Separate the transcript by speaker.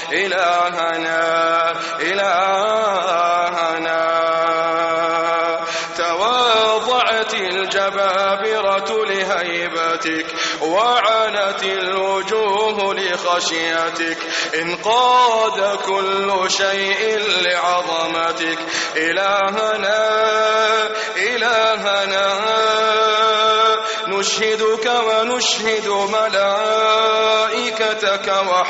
Speaker 1: إلهنا إلهنا. تواضعت الجبابرة لهيبتك وعنت الوجوه لخشيتك، انقاد كل شيء لعظمتك. إلهنا إلهنا نشهدك ونشهد ملائكتك